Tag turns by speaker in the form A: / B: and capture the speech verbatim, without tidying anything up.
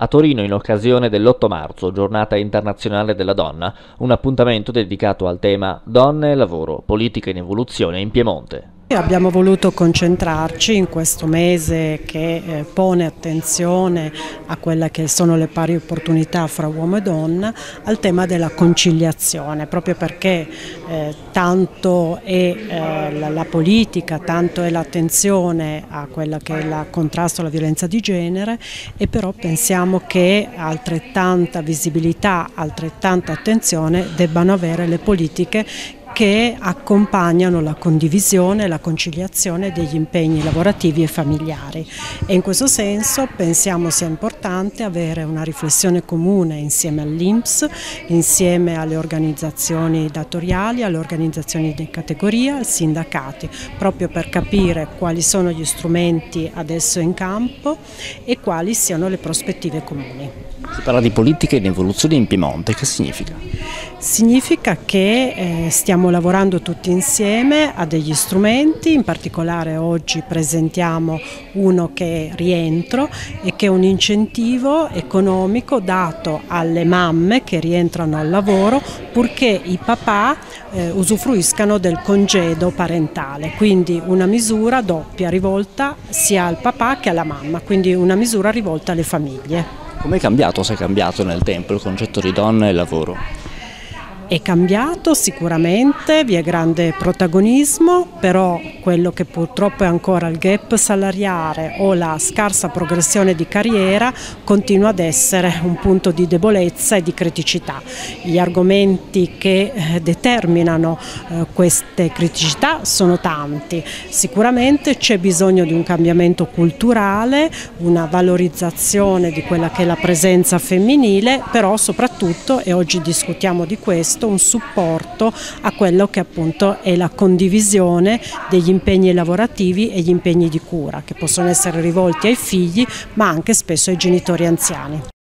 A: A Torino, in occasione dell'otto marzo, giornata internazionale della donna, un appuntamento dedicato al tema Donne e lavoro, politica in evoluzione in Piemonte.
B: Abbiamo voluto concentrarci in questo mese che eh, pone attenzione a quelle che sono le pari opportunità fra uomo e donna, al tema della conciliazione, proprio perché eh, tanto è eh, la, la politica, tanto è l'attenzione a quella che è il contrasto alla violenza di genere, e però pensiamo che altrettanta visibilità, altrettanta attenzione debbano avere le politiche che accompagnano la condivisione e la conciliazione degli impegni lavorativi e familiari, e in questo senso pensiamo sia importante avere una riflessione comune insieme all'I N P S, insieme alle organizzazioni datoriali, alle organizzazioni di categoria, ai sindacati, proprio per capire quali sono gli strumenti adesso in campo e quali siano le prospettive comuni.
A: Si parla di politica in evoluzione in Piemonte, che significa?
B: Significa che eh, stiamo lavorando tutti insieme a degli strumenti, in particolare oggi presentiamo uno che è rientro e che è un incentivo economico dato alle mamme che rientrano al lavoro purché i papà eh, usufruiscano del congedo parentale, quindi una misura doppia rivolta sia al papà che alla mamma, quindi una misura rivolta alle famiglie.
A: Come è cambiato, se è cambiato nel tempo, il concetto di donna e lavoro?
B: È cambiato sicuramente, vi è grande protagonismo, però quello che purtroppo è ancora il gap salariale o la scarsa progressione di carriera continua ad essere un punto di debolezza e di criticità. Gli argomenti che eh, determinano eh, queste criticità sono tanti. Sicuramente c'è bisogno di un cambiamento culturale, una valorizzazione di quella che è la presenza femminile, però soprattutto, e oggi discutiamo di questo, un supporto a quello che appunto è la condivisione degli impegni lavorativi e gli impegni di cura, che possono essere rivolti ai figli ma anche spesso ai genitori anziani.